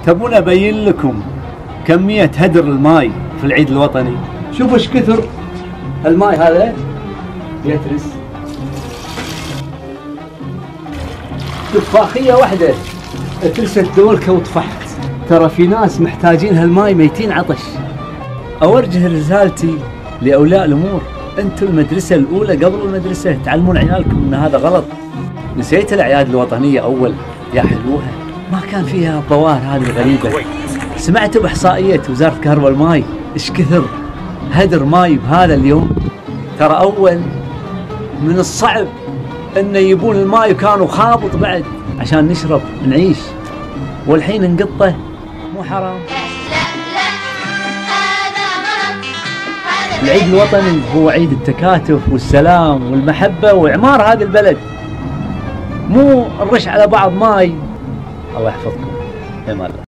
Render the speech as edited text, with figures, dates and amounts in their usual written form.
تبون ابين لكم كمية هدر الماي في العيد الوطني؟ شوفوا ايش كثر الماي هذا يترس. تفاخية واحدة ترست دولكة وطفحت. ترى في ناس محتاجين هالماي ميتين عطش. اوجه رسالتي لاولياء الامور، انتم المدرسة الاولى قبل المدرسة، تعلمون عيالكم ان هذا غلط. نسيت الاعياد الوطنية اول يا حلوها، ما كان فيها الظواهر هذه الغريبة. سمعت باحصائية وزارة الكهرباء والماي ايش كثر هدر ماي بهذا اليوم؟ ترى اول من الصعب ان يجيبون الماي وكانوا خابط بعد عشان نشرب نعيش، والحين نقطه مو حرام؟ العيد الوطني هو عيد التكاتف والسلام والمحبة وإعمار هذا البلد، مو نرش على بعض ماي. الله يحفظكم.